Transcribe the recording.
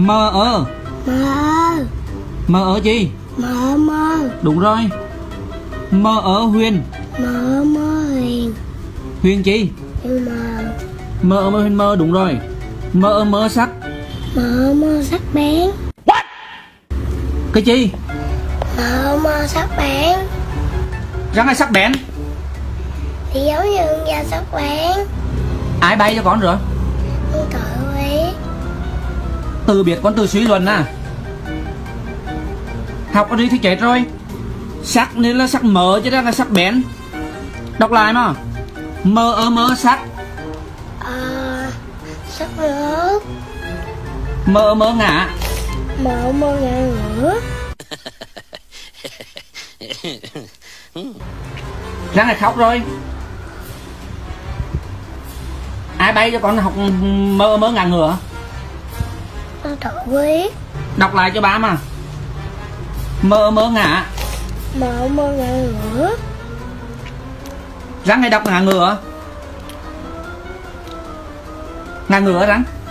Mơ ơ. Mơ. Mơ ơ gì? Mơ mơ. Đúng rồi. Mơ ơ Huyền. Mơ mơ Huyền. Huyền chi? Huyền mờ. Mơ ơ mơ Huyền mơ, đúng rồi. Mơ ơ mơ sắc. Mơ mơ sắc bén. Cái chi? Mơ mơ sắc bén. Rắn hay sắc bén? Thì giống như con da sắc bén. Ai bay cho con rồi? Con tự biết. Từ biệt con từ suy luận à? Học ở đây thì chết rồi. Sắc nên là sắc mờ chứ đó là sắc bén. Đọc lại mà. Mơ ơ mơ sắc. Sắc nước. Mơ ơ mơ ngã. Mơ mơ ngã ngửa. Rắn này khóc rồi. Ai bay cho con học mơ ơ mơ ngã ngửa? Con tự biết. Đọc lại cho ba mà. Mơ ơ mơ ngã. Mơ mơ ngã ngửa. Rắn này đọc ngã ngửa. Ngã ngửa rắn.